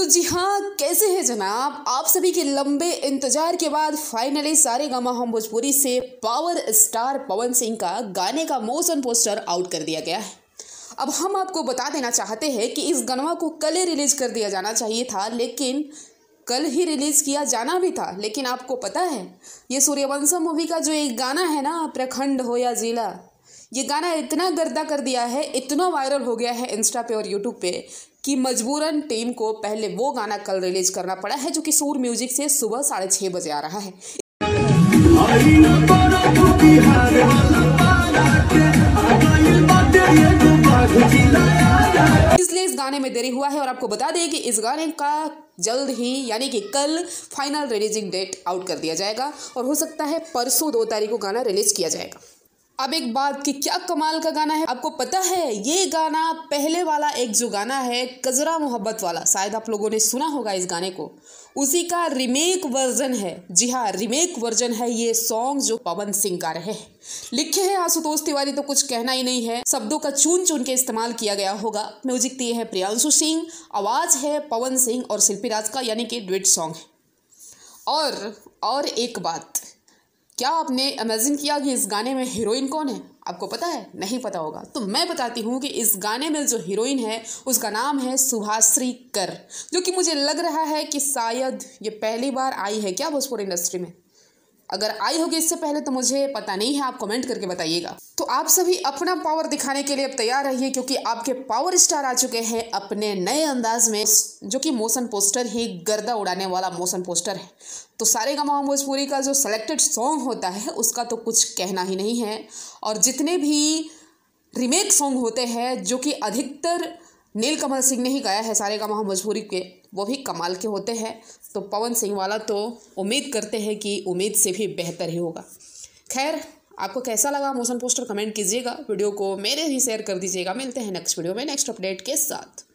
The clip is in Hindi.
जी हाँ, कैसे हैं जनाब। आप सभी के लंबे इंतजार के बाद फाइनली सारेगामा हम भोजपुरी से पावर स्टार पवन सिंह का गाने का मोशन पोस्टर आउट कर दिया गया है। अब हम आपको बता देना चाहते हैं कि इस गाना को कल ही रिलीज कर दिया जाना चाहिए था, लेकिन कल ही रिलीज किया जाना भी था। लेकिन आपको पता है, ये सूर्यवंशम मूवी का जो एक गाना है ना, प्रखंड हो या जिला, ये गाना इतना गर्दा कर दिया है, इतना वायरल हो गया है इंस्टा पे और यूट्यूब पे कि मजबूरन टीम को पहले वो गाना कल रिलीज करना पड़ा है, जो कि सूर म्यूजिक से सुबह 6:30 बजे आ रहा है। इसलिए इस गाने में देरी हुआ है और आपको बता दें कि इस गाने का जल्द ही यानी कि कल फाइनल रिलीजिंग डेट आउट कर दिया जाएगा और हो सकता है परसों 2 तारीख को गाना रिलीज किया जाएगा। अब एक बात कि क्या कमाल का गाना है, आपको पता है ये गाना पहले वाला एक जो गाना है कजरा मोहब्बत वाला, शायद आप लोगों ने सुना होगा इस गाने को, उसी का रीमेक वर्जन है। जी हाँ, रीमेक वर्जन है ये सॉन्ग जो पवन सिंह गा रहे हैं। लिखे हैं आशुतोष तिवारी, तो कुछ कहना ही नहीं है, शब्दों का चुन चुन के इस्तेमाल किया गया होगा। म्यूजिक दिए है प्रियांशु सिंह, आवाज है पवन सिंह और शिल्पी राज का, यानी कि डुएट सॉन्ग है। और एक बात, क्या आपने इमेजिन किया कि इस गाने में हीरोइन कौन है? आपको पता है? नहीं पता होगा तो मैं बताती हूँ कि इस गाने में जो हीरोइन है उसका नाम है शुभाश्री कर, जो कि मुझे लग रहा है कि शायद ये पहली बार आई है क्या भोजपुरी इंडस्ट्री में। अगर आई होगी इससे पहले तो मुझे पता नहीं है, आप कमेंट करके बताइएगा। तो आप सभी अपना पावर दिखाने के लिए अब तैयार रहिए, क्योंकि आपके पावर स्टार आ चुके हैं अपने नए अंदाज में, जो कि मोशन पोस्टर ही गर्दा उड़ाने वाला मोशन पोस्टर है। तो सारेगामा भोजपुरी का जो सेलेक्टेड सॉन्ग होता है उसका तो कुछ कहना ही नहीं है, और जितने भी रीमेक सॉन्ग होते हैं जो कि अधिकतर नीलकमल सिंह ने ही गाया है सारेगामा भोजपुरी के, वो भी कमाल के होते हैं। तो पवन सिंह वाला तो उम्मीद करते हैं कि उम्मीद से भी बेहतर ही होगा। खैर, आपको कैसा लगा मोशन पोस्टर कमेंट कीजिएगा, वीडियो को मेरे ही शेयर कर दीजिएगा। मिलते हैं नेक्स्ट वीडियो में नेक्स्ट अपडेट के साथ।